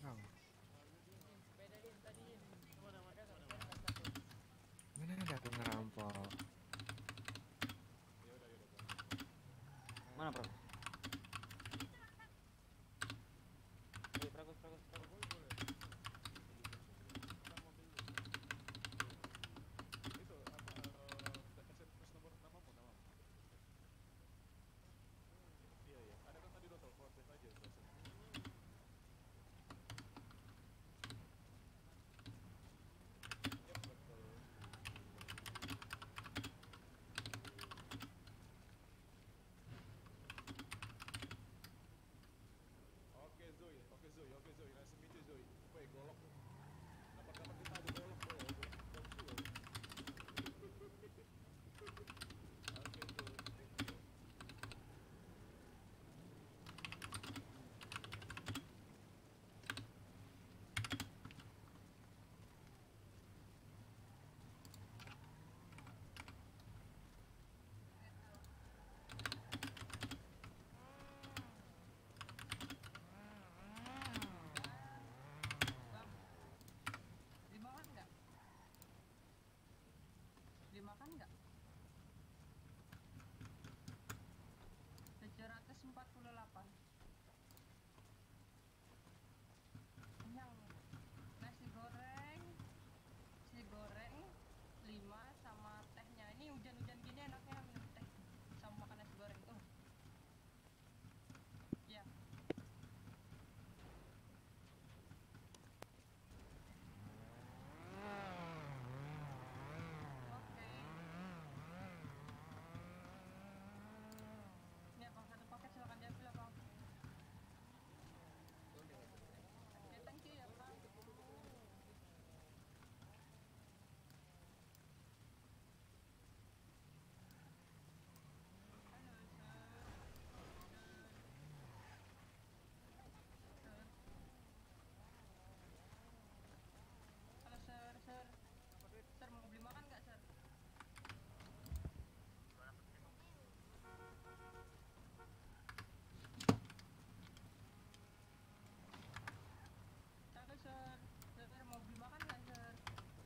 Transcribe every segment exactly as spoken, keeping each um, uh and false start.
belakang. Mana ada aku ngerampok? Mana bro? Woi, Pragus, Pragus, Pragus. Itu apa? Aset terus nomor namamu, namamu. Iya iya. Ada kan tadi udah telepon, save aja itu aset. Yap, betul. Oke Zoe, oke Zoe, oke Zoe. Nice to meet you Zoe. Woi, golok. Dapat-dapat kita ada golok bro. Golok golok Zoe. Oke Zoe, thank you. Dimakan nggak? Dimakan nggak? tujuh ratus empat puluh delapan. Kenyang. Nasi goreng, nasi goreng lima sama tehnya. Ini hujan-hujan gini enaknya minum teh sama makan nasi goreng tuh. Ya. Oke. Ini abang satu paket silakan diambil abang. Oke, thank you ya bang. Halo sir. Sir. Halo sir, sir. Sir mau beli makan nggak sir? Halo sir, sir mau beli makan nggak sir?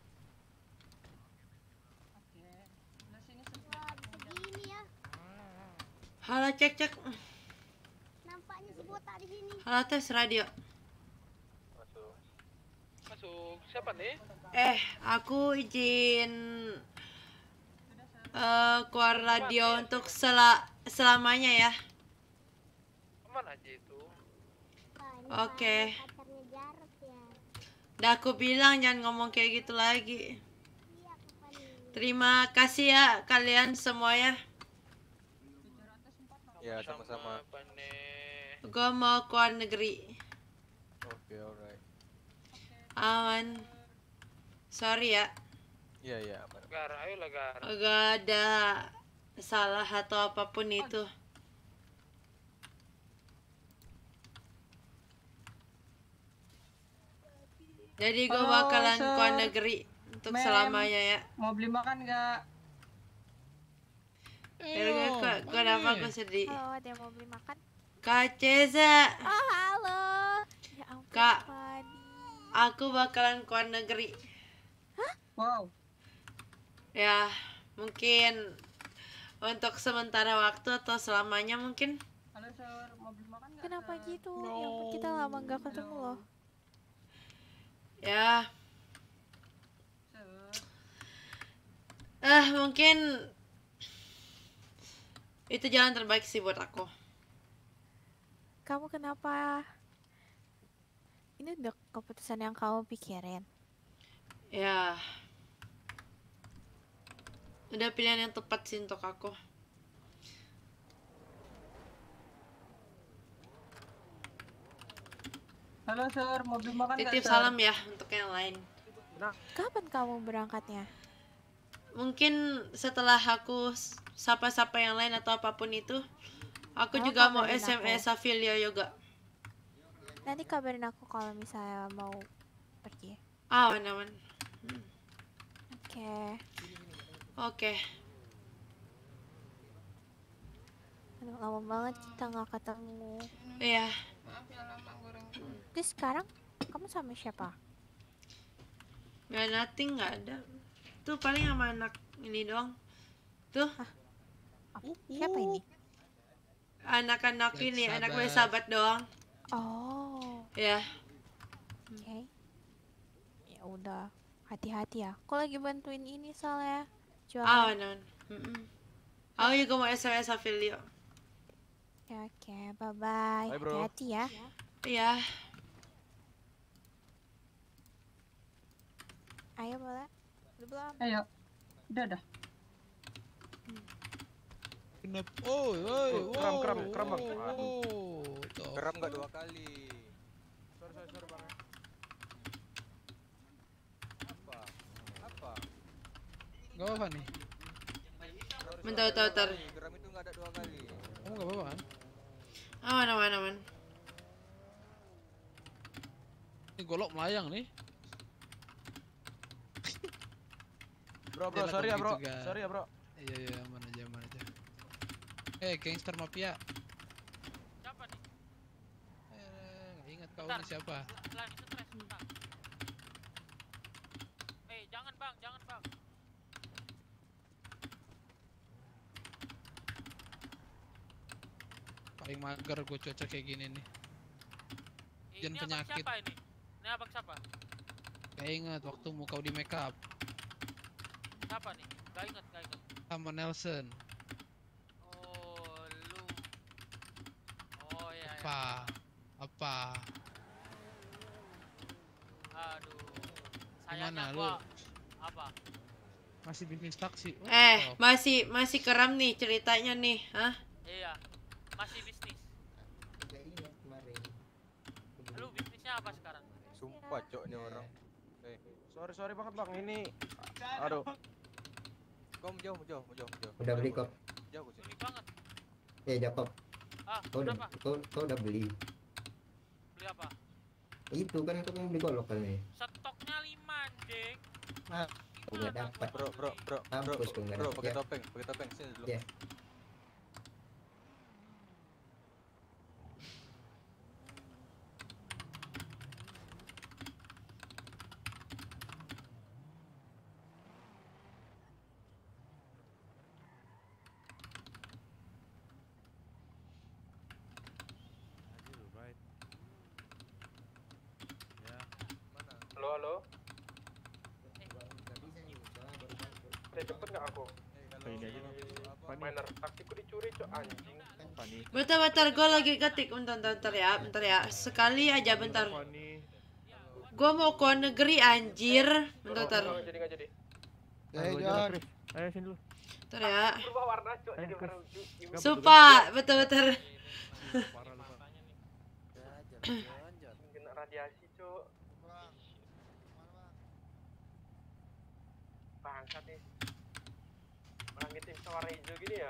Oke, sebelah sini sebelah Wah, begini ya. Halo, cek cek. Nampaknya si botak di sini. Halo, tes radio. Masuk. Masuk. Siapa nih? Eh, aku izin sudah sir. eh keluar radio untuk sela selamanya ya. Aman aja itu. Wah, ini Oke. pacarnya Jarot ya. Udah aku bilang jangan ngomong kayak gitu lagi. Iya, kapan nih? Terima kasih ya kalian semua ya. tujuh ratus empat makan. Ya, sama-sama. Pane. Gua mau keluar negeri. Oke, alright. Oke. Aman. Sorry ya. Iya, iya, aman. Gar, ayolah Gar. Gak ada salah atau apapun itu. Jadi gue Halo, bakalan sir. keluar negeri untuk Ma'am. selamanya ya. Mau beli makan nggak? Ya gue kok kenapa gue sedih. Halo, ada yang mau beli makan? Kak Ceza, Oh, halo. Ya ampun, Kak. Fadi. aku bakalan keluar negeri. Wow. Ya, mungkin untuk sementara waktu atau selamanya mungkin. Halo sir, mau beli makan nggak? Kenapa sir? gitu? Ya ampun, kita lama nggak ketemu Halo. loh. Ya, Sir, eh mungkin itu jalan terbaik sih buat aku. Kamu kenapa? Ini udah keputusan yang kamu pikirin. Ya, udah pilihan yang tepat sih untuk aku. halo sir, mau beli makan nggak Titip sir? salam ya untuk yang lain. Kapan kamu berangkatnya? Mungkin setelah aku s- sapa-sapa yang lain atau apapun itu, aku Oh, juga mau kabarin S M S Afilia Yoga. Nanti kabarin aku kalau misalnya mau pergi. Ah, aman-aman. Oke. Oke. Aduh, lama banget kita nggak ketemu. Iya. Maaf ya lama goreng. Terus sekarang Kamu sama siapa? Nggak, nothing, nggak ada. Tuh paling sama anak ini doang. Tuh, Oh, siapa ini? anak-anak Baik, ini, anak sahabat. gue sahabat doang. Oh, Ya, oke. Ya udah, hati-hati ya. Aku lagi bantuin ini soalnya. ah, Jualan. non. Mm-mm. Aku juga mau S M S Avilio. Ya, oke, bye-bye. Bye, bro. Hati-hati ya. Iya. Ayo, boleh? Udah belum? Ayo. Udah dah. Kenapa? Oh, oh, Oh, kram, kram, kram, Bang. Oh, toh. Geram nggak dua kali? Sorry, sorry, sorry bang. Apa? Apa? Gak apa-apa nih. Sorry, Bentar, sorry, bentar, dua bentar. kali. Geram itu nggak ada dua kali. Kamu gak apa-apa kan? Aman, aman, aman. Ini golok melayang nih. Bro, bro, Yalah, sorry ya kalau bro. gitu, Gan. Sorry ya bro. Iya, iya, aman aja, aman aja. Eh, gangster mafia. Siapa nih? Eh, nggak ingat kau Bentar. ini siapa? Lagi stres, bentar. Eh, jangan bang, jangan bang. Paling mager gue cuaca kayak gini nih. Eh, Jen ini abang penyakit. siapa ini? Ini abang siapa? Gak ingat waktu mau kau di make up Siapa nih? Gak inget, gak inget. sama Nelson. Oh, lu. Oh iya, iya. Apa? Apa? Aduh. Gimana Sayangnya lu? gua apa? Masih bisnis taksi. Oh, Eh, oh. masih masih keram nih ceritanya nih, hah? Iya. Masih bisnis. Lu bisnisnya apa sekarang? Sumpah cok ini orang. Eh, Sorry, sorry banget bang. Ini, aduh. kau mau jauh, mau jauh, mau jauh, mau jauh. Udah beli kok. Jauh ke sini. Unik banget. Ya Jakob, Ah, kau udah kenapa? kau, kau udah beli. Beli apa? Itu kan kau mau beli golok kan nih. Stoknya lima, anjing. Ah, kau nggak dapat. Bro, bro, bro, bro, Mampus kau nggak bro, dapat pakai ya. topeng, pakai topeng sini dulu. Ya. Halo, halo. Udah cepet nggak aku? Eh, Ini aja, apa? Miner taksiku dicuri, cok, anjing. Fani. Bentar, bentar, gue lagi ketik. Bentar, bentar, bentar ya, bentar ya. Sekali aja, bentar. Fani. Gue mau ke negeri, anjir. Bentar, bentar. Nggak jadi, nggak jadi. Eh, Ayo, Jon. Chris. Ayo sini dulu. Bentar ya. Berubah warna, cok, Ayo, jadi Chris. warna lucu. Sumpah, betul, betul. Parah lu, Pak. Kena radiasi, cok. Bangsat nih. Langitnya bisa warna hijau gini ya?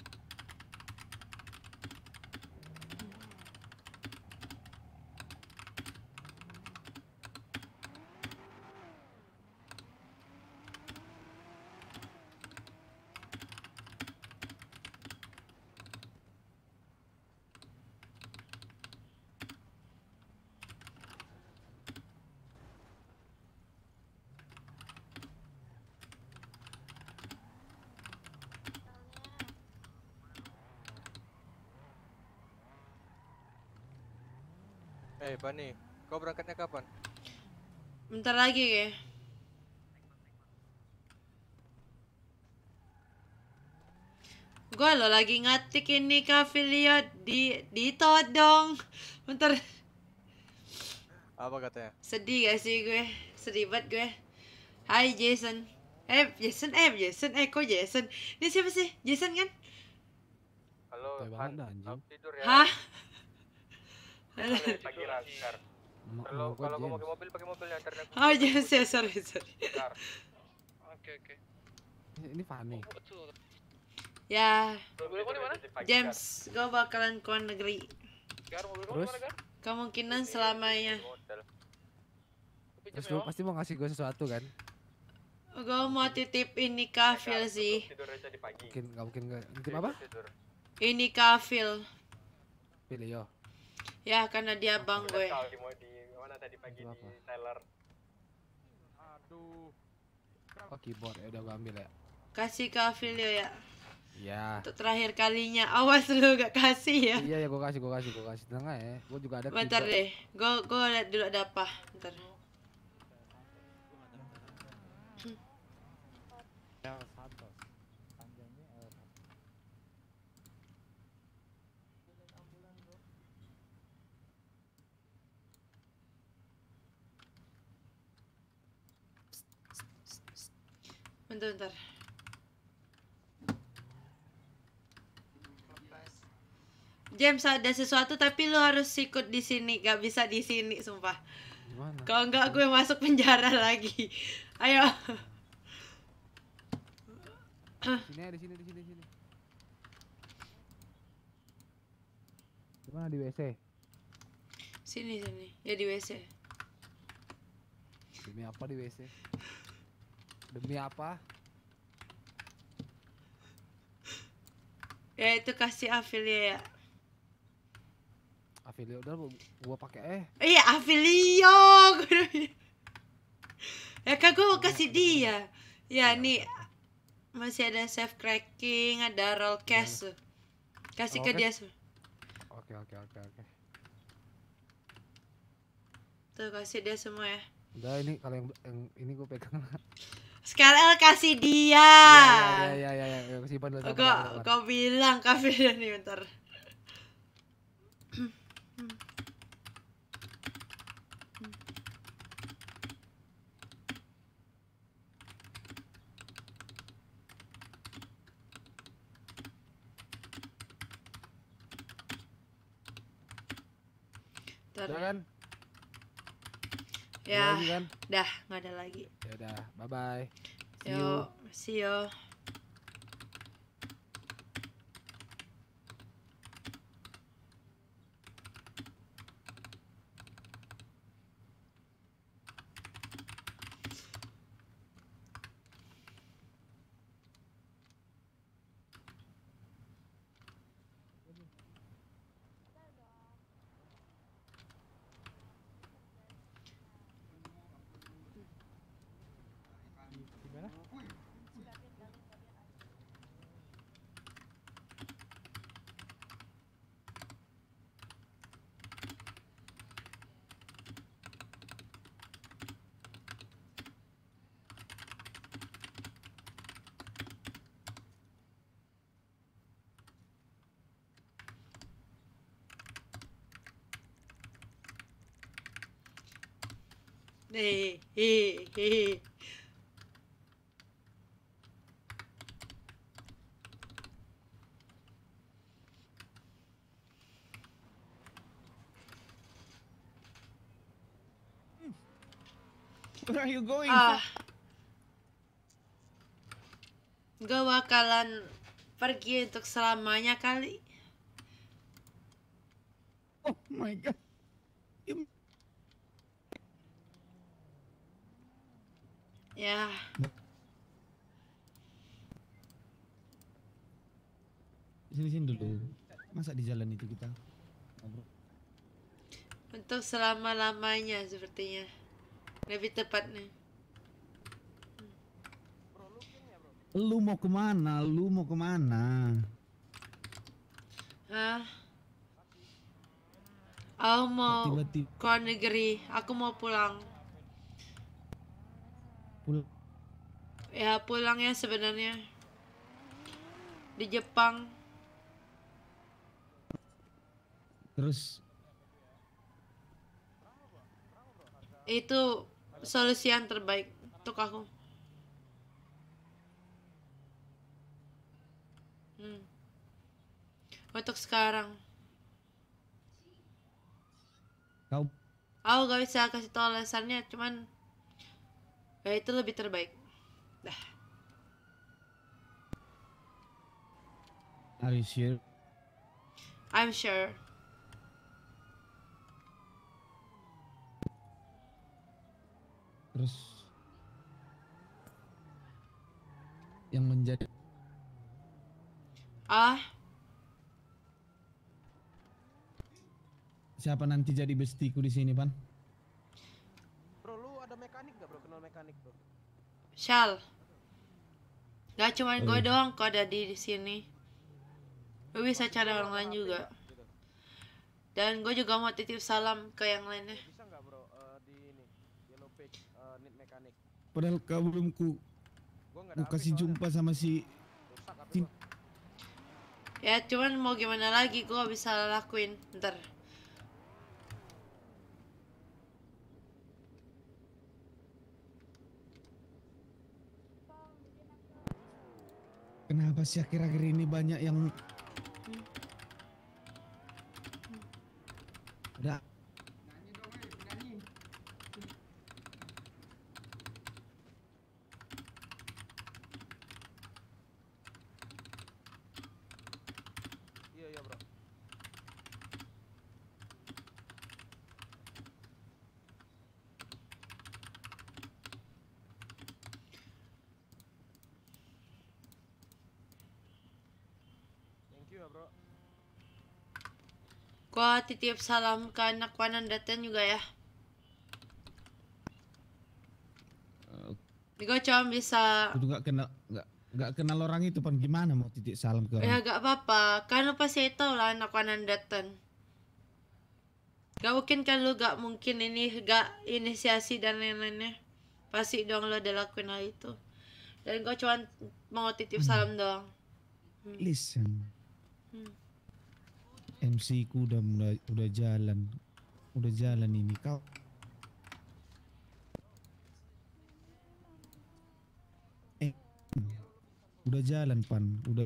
Eh, Fani, kau berangkatnya kapan? Bentar lagi ya. Gue lo lagi ngatik ini Kafiliot di ditodong. Bentar, Apa katanya? sedih gak sih gue? Sedih banget gue. Hai Jason. Eh Jason, eh Jason, eh kok Jason? Ini siapa sih? Jason kan? Halo, Kayak banget dah, anjing. aku tidur ya. Hah? Pagi raskar. Mak- Kalau mak gua kalau gua James. pakai mobil, pakai mobil ya antar aku. Oh James ya, sorry sorry. Bentar. Oke, oke. Ini ini Fani. Betul. Ya, Mobil kamu di mana? James, gue bakalan ke luar negeri. Gar, mobil kamu Terus? mana, Gar? Kemungkinan selamanya. Terus lu pasti mau ngasih gue sesuatu kan? Gue mau titip ini Kafil sih. Tidur aja di pagi. Mungkin nggak mungkin nggak. Titip apa? Tidur. Ini Kafil. Pilih yo. Ya, karena dia abang gue. Tahu di mau di mana mana tadi pagi Itu di apa? Tyler? Aduh. Oh keyboard ya udah gua ambil ya. Kasih ke Avilio ya. Iya. Untuk terakhir kalinya. Awas lu gak kasih ya. Iya ya gua kasih gua kasih gua kasih tenang aja ya. Gua juga ada Bentar keyboard. deh. Gua gua liat dulu ada apa. Bentar. El Santos. Panjangnya El Santos. Bentar bentar. James ada sesuatu tapi lu harus ikut di sini, gak bisa di sini sumpah. Gimana? Kalau enggak gue masuk penjara lagi. Ayo. Sini aja, di sini di sini di sini. Gimana di W C? Sini sini. Ya di W C. Demi apa di W C? Demi apa? Ya itu kasih Avilio ya. Avilio udah gua- gua pakai eh. Iya Avilio. Ya kan gue mau kasih dia. Ya nih masih ada save cracking, ada roll cash. Kasih ke Roll dia cash? semua. Oke oke oke oke. Tuh kasih dia semua ya. Udah ini kalau yang, yang ini gua pegang. Sekarang kasih dia. Ya ya ya ya, ya. Simpan dulu. Kok sabar, sabar, sabar. kau bilang Avilio nih bentar. Bentar. Udah kan? Ada Ya, lagi kan? dah nggak ada lagi. Ya udah, bye bye. See you. Yo, see you. Gimana? Nih, hi, hi. Where are you going? Ah, gue bakalan pergi untuk selamanya kali. Oh my god. You- Ya, Sini sini dulu. Masa di jalan itu kita ngobrol? untuk selama-lamanya sepertinya. Lebih tepatnya. Lu mau kemana? Lu mau kemana? Hah? Aku mau Tiba-tiba ke luar negeri. Aku mau pulang. pulang. Ya pulang ya sebenarnya. Di Jepang. Terus Itu solusi yang terbaik untuk aku. Hmm. Untuk sekarang. kau Aku gak bisa kasih tau alasannya, cuman ya itu lebih terbaik. Dah. are you sure? I'm sure. Terus yang menjadi Ah, siapa nanti jadi bestiku di sini, Pan? mekanik tuh. Shal. Gak cuma gue Oh. doang kok ada di sini. Gue bisa cari orang lain juga. Gitu. Dan gue juga mau titip salam ke yang lainnya. Bisa nggak bro eh, di ini yellow page eh, need mekanik. Padahal kau belum ku, Gua nggak ku ada H P kasih soalnya. jumpa sama si Rusak H P Tin. gua. Ya cuman mau gimana lagi, gue bisa lakuin. Ntar. kenapa sih akhir-akhir ini banyak yang ada Iya iya bro. Thank you ya bro. Gue titip salam ke anak Wanandatan juga ya. Gue cuma bisa. aku nggak kenal nggak nggak kenal orang itu pan gimana mau titik salam ke Ya orang. gak apa-apa, kan lu pasti tau lah anak Wanandatan. Gak mungkin kan lu gak mungkin ini gak inisiasi dan lain-lainnya. Pasti dong lo udah lakuin hal itu. Dan gue cuma mau titip salam doang. Listen, Hmm. M C ku udah mulai udah jalan udah jalan ini kau eh udah jalan pan udah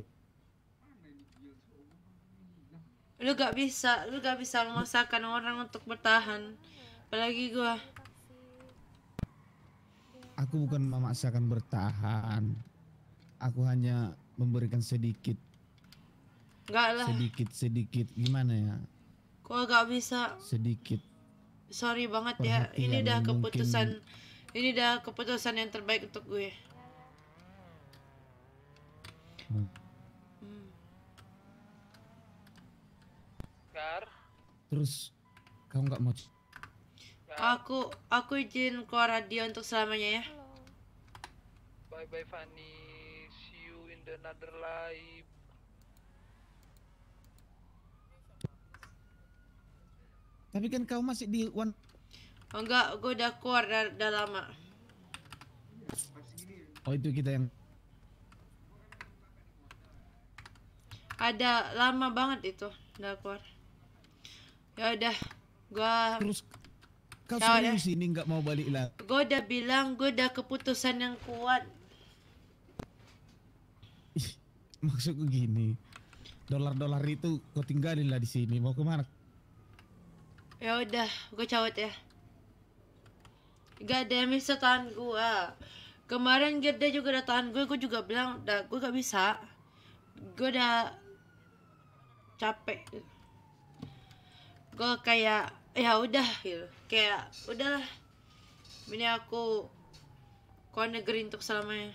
Lu gak bisa, lu gak bisa memaksakan orang untuk bertahan. Apalagi gue. aku bukan memaksakan bertahan, aku hanya memberikan sedikit Gak lah, sedikit sedikit gimana ya gue gak bisa. sedikit Sorry banget ya, ini perhatian udah yang keputusan. mungkin- Ini udah keputusan yang terbaik untuk gue. Hmm. Hmm. Gar, terus kau nggak mau c- Aku, aku izin keluar radio untuk selamanya ya. bye bye Fanny, see you in the another life. tapi kan kau masih di one Oh, enggak, gue udah keluar udah, udah lama. oh itu kita yang Ada lama banget itu udah keluar. Ya udah, gue terus kau Ya udah. serius ini nggak mau balik lagi. gue udah bilang gue udah keputusan yang kuat. Ih, maksudku gini, dolar-dolar itu kau tinggalin lah di sini. Mau kemana? Ya udah, gue cabut ya. Gak ada yang bisa tahan gue. Kemarin Gerda juga udah tahan gue, gue juga bilang udah gue gak bisa. Gue udah capek. Gue kayak ya udah gitu. Kayak udahlah. Ini aku keluar negeri untuk selamanya.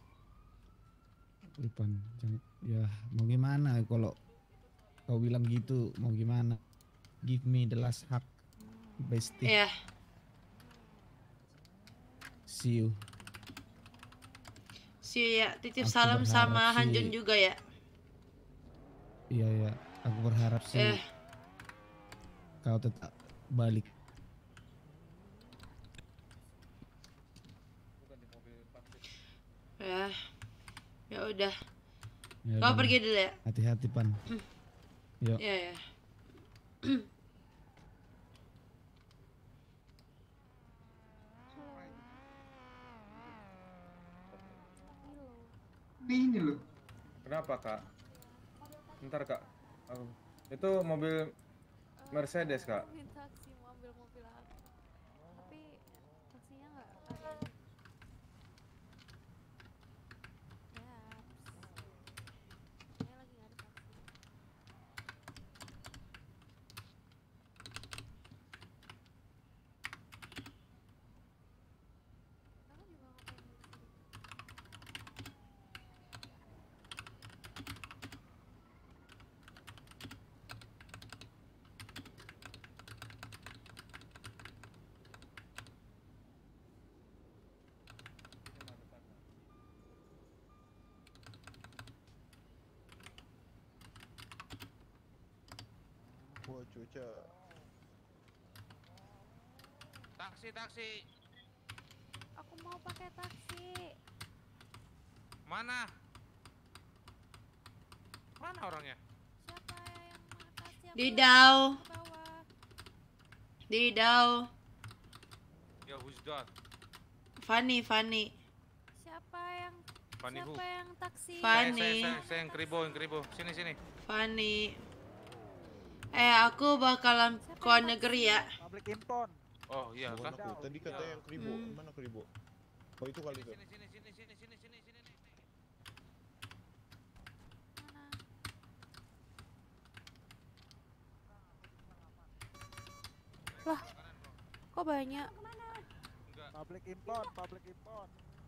Ipan, jangan, ya mau gimana kalau kau bilang gitu, mau gimana? Give me the last hug, bestie. Iya. See you. Si ya, titip Aku salam sama berharap Hanjun sih- juga ya. Iya ya, aku berharap sih Eh, kau tetap balik. ya. Ya udah. Ya Kau udah, pergi dulu ya. hati-hati pan. Yuk. Iya ya. Ini loh. Kenapa kak? Ntar kak. Aku. Itu mobil Mercedes kak. taksi mau ambil mobil aku tapi taksinya nggak ada ya saya lagi nggak ada taksi aku juga ngapain di sini cuaca. Taksi, taksi. Aku mau pakai taksi. Mana? Mana orangnya? Siapa yang mau taksi? Aku Di lagi Dau. ke bawah. Di Dau. Ya, who's that? Fanny, Fanny. Siapa yang Fanny who? siapa yang taksi? Fanny. Saya, saya, saya, saya yang keribo, yang keribo. Sini, sini. Fanny. Eh, aku bakalan ke luar negeri ya. Public impon. Oh, iya Bukan kan? aku, tadi kata yang keribo. Hmm. Mana keribo? Oh itu kali tuh. Sini, sini, sini, sini, sini, sini, sini. Lah, kok banyak? Public impon, public impon.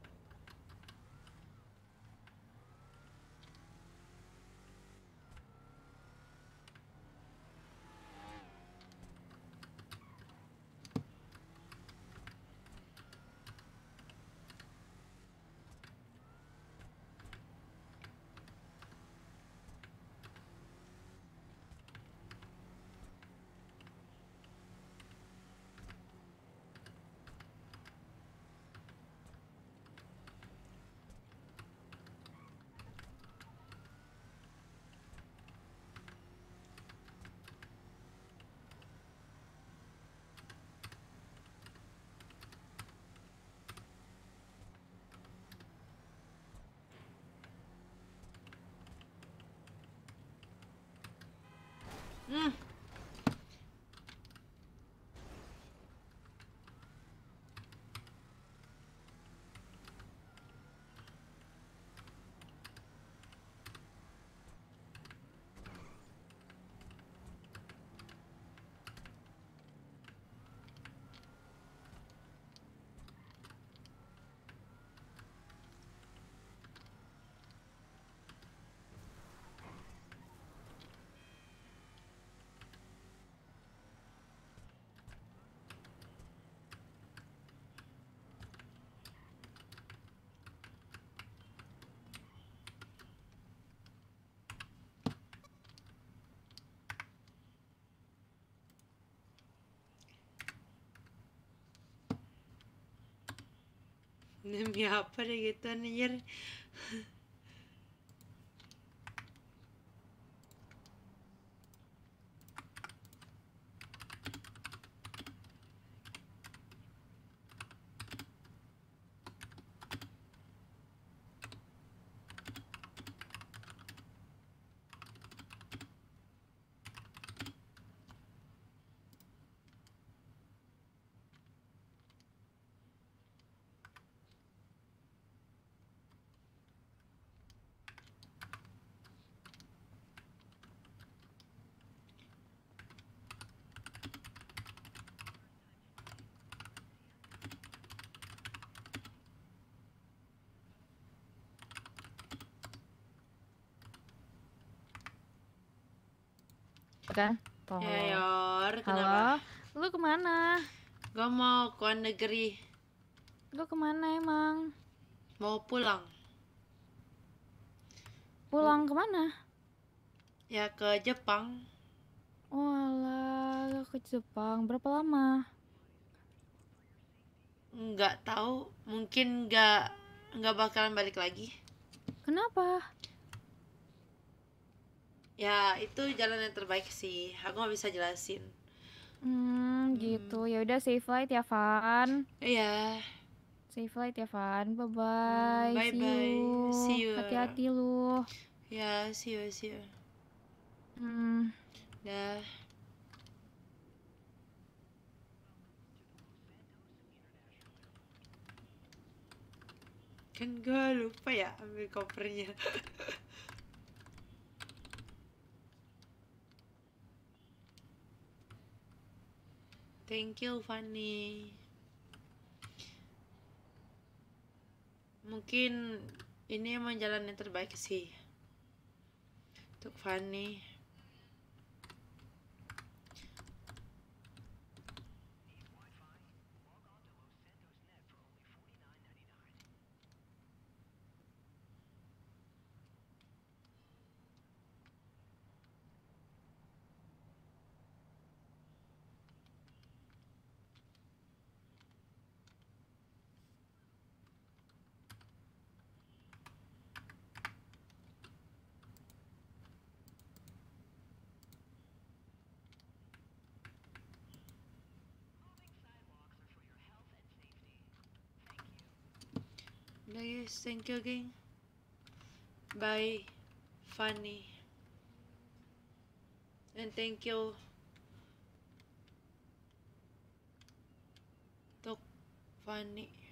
Hmm. Demi apa deh gitu anjir. Kan? Ya Yor, Halo, kenapa? lu kemana? Gua mau ke luar negeri. Lu kemana emang? Mau pulang. Pulang kemana? Ya ke Jepang. Walah, ke Jepang. Berapa lama? Nggak tahu, mungkin nggak nggak bakalan balik lagi. Kenapa? Ya itu jalan yang terbaik sih. Aku nggak bisa jelasin. Hmm, gitu. Ya udah, safe flight ya, Van. Iya. Safe flight ya, Van. Bye bye. Bye See bye. you. See you. Hati-hati lu. Ya, see you, see you. Hmm. Dah. Kan gue lupa ya ambil kopernya. Thank you, Fanny. Mungkin ini emang jalan yang terbaik sih untuk Fanny. Udah guys, thank you geng. Bye, Fanny. And thank you Tok Fanny.